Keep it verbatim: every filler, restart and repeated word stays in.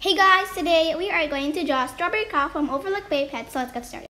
Hey guys, today we are going to draw Strawberry Cow from Overlook Bay Pets, so let's get started.